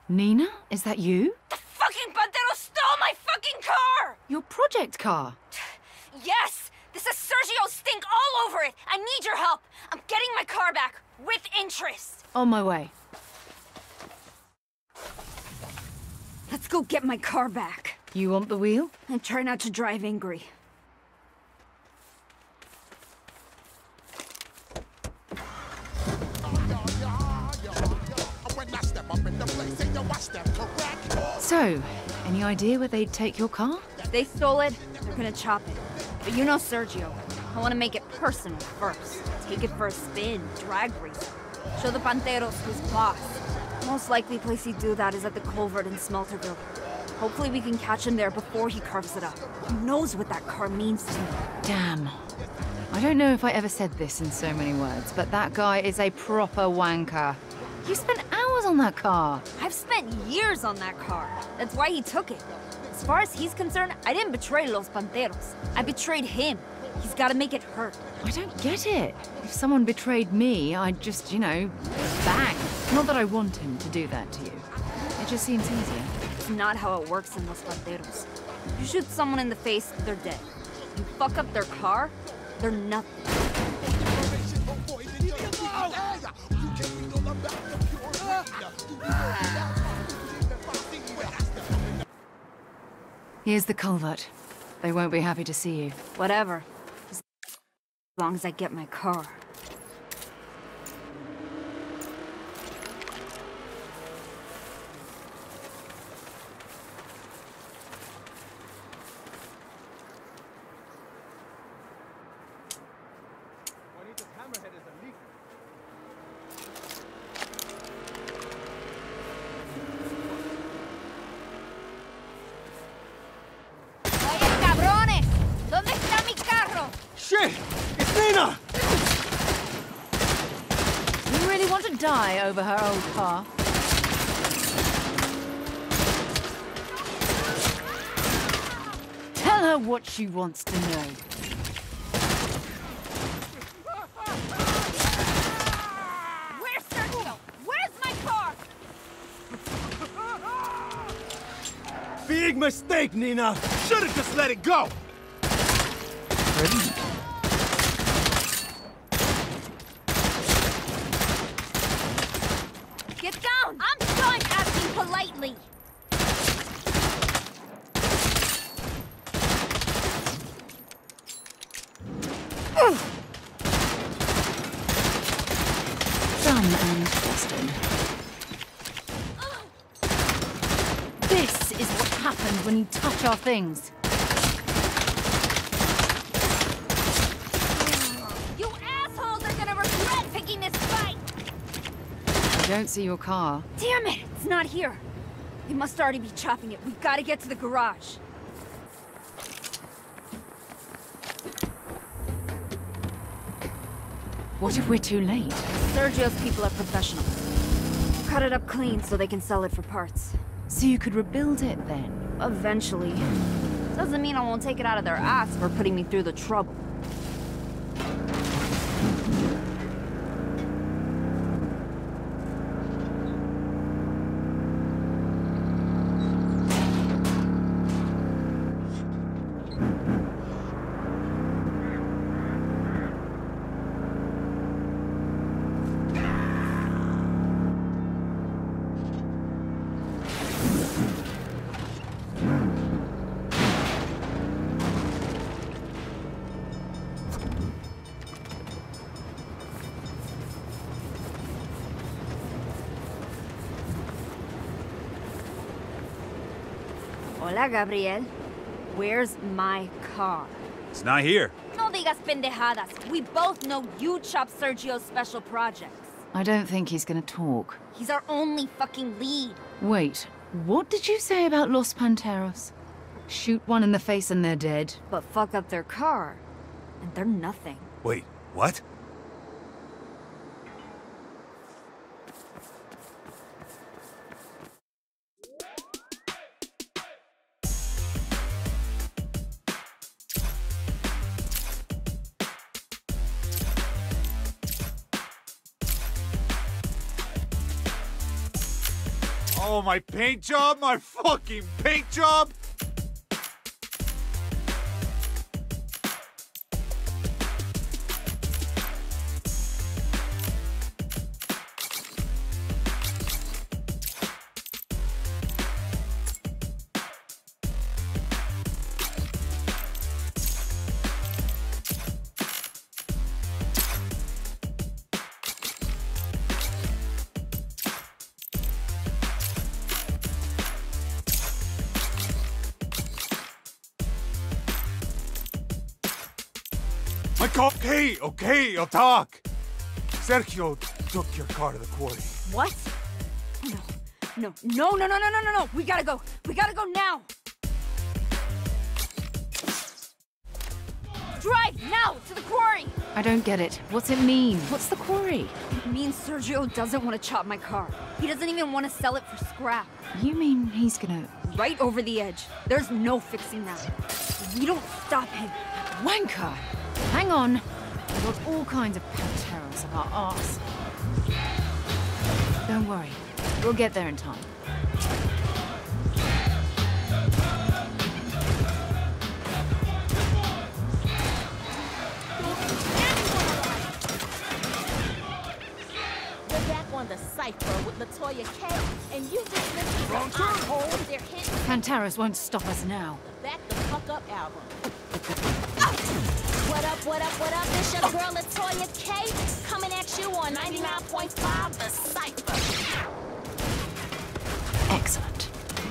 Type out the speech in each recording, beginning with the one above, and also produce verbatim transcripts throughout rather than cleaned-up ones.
Nina, is that you? The fucking Pantero stole my fucking car! Your project car? Yes! This is Sergio stink all over it! I need your help! I'm getting my car back, with interest! On my way. Let's go get my car back. You want the wheel? And try not to drive angry. So, any idea where they'd take your car? If they stole it, they're gonna chop it. But you know Sergio. I want to make it personal first. Take it for a spin, drag race. Show the Panteros who's boss. Most likely place he'd do that is at the culvert in Smelterville. Hopefully we can catch him there before he carves it up. Who knows what that car means to me? Damn. I don't know if I ever said this in so many words, but that guy is a proper wanker. You spent hours on that car. I've spent years on that car. That's why he took it. As far as he's concerned, I didn't betray Los Panteros. I betrayed him. He's gotta make it hurt. I don't get it. If someone betrayed me, I'd just, you know, bang. Not that I want him to do that to you. It just seems easier. It's not how it works in Los Panteros. You shoot someone in the face, they're dead. You fuck up their car, they're nothing. Here's the culvert. They won't be happy to see you. Whatever. As long as I get my car. Shit! It's Nina! You really want to die over her old car? Tell her what she wants to know. Where's Sergio? Where's my car? Big mistake, Nina! Should've just let it go! Ready? Get down! I'm done asking politely! Done and dusted. This is what happens when you touch our things. You assholes are gonna regret picking this fight! I don't see your car. Damn it! It's not here. They must already be chopping it. We've got to get to the garage. What if we're too late? Sergio's people are professional. Cut it up clean so they can sell it for parts. So you could rebuild it then? Eventually. Doesn't mean I won't take it out of their ass for putting me through the trouble. Hola, Gabriel. Where's my car? It's not here. No digas pendejadas. We both know you chop Sergio's special projects. I don't think he's gonna talk. He's our only fucking lead. Wait, what did you say about Los Panteros? Shoot one in the face and they're dead? But fuck up their car, and they're nothing. Wait, what? Oh, my paint job? My fucking paint job? My car. Okay, okay, I'll talk. Sergio took your car to the quarry. What? No, no, no, no, no, no, no, no, no. We gotta go. We gotta go now. Drive now to the quarry. I don't get it. What's it mean? What's the quarry? It means Sergio doesn't want to chop my car. He doesn't even want to sell it for scrap. You mean he's gonna... Right over the edge. There's no fixing that. We don't stop him. Wanker! Hang on. We've got all kinds of Panteros up our arse. Don't worry. We'll get there in time. We're back on the cipher with Latoya K, and you just listened to Wrong turn, hole. Their hit Panteros won't stop us now. the Back the Fuck Up album. What up, what up, what up? It's your girl Latoya K, coming at you on ninety-nine point five The Cipher. Excellent.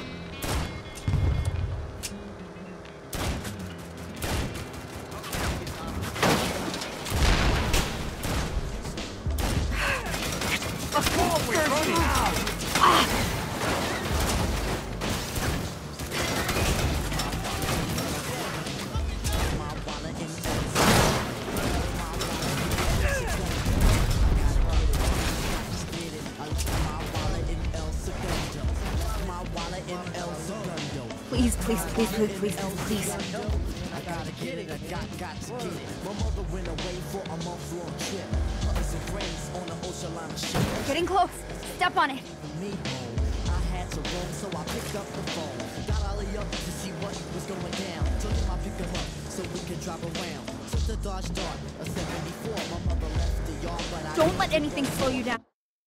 Please, please, please, please, please, please. I gotta get it, I got, got to get it. My mother went away for a month-long trip. Cutting some grains on the ocean line ship. Getting close. Step on it. For me home, I had to roam, so I picked up the phone. Got Ollie up to see what was going down. Told him I'd pick him up so we could drive around. Took the Dodge Dart, a seventy-four. My mother left the yard, but I Don't let anything slow you down.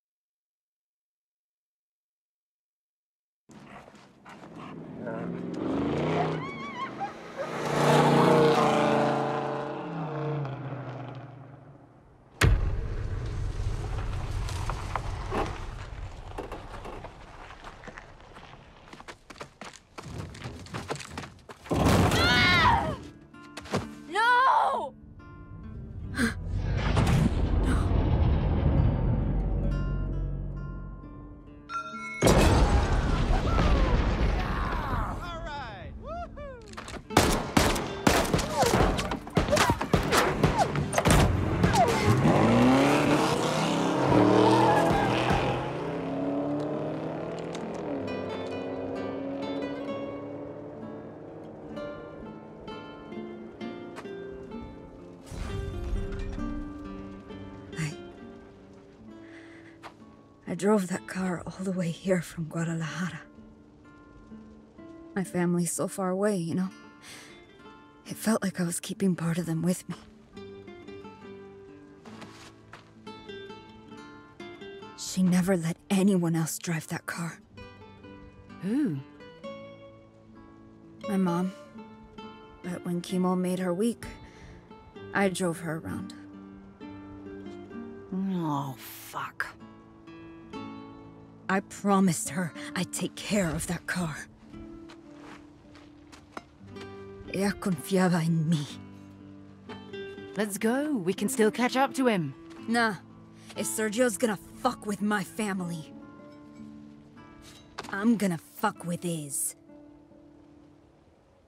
No! I drove that car all the way here from Guadalajara. My family's so far away, you know? It felt like I was keeping part of them with me. She never let anyone else drive that car. Who? My mom. But when chemo made her weak, I drove her around. Oh, fuck. I promised her I'd take care of that car. Ella confiaba en mí. Let's go. We can still catch up to him. Nah, if Sergio's gonna fuck with my family, I'm gonna fuck with his.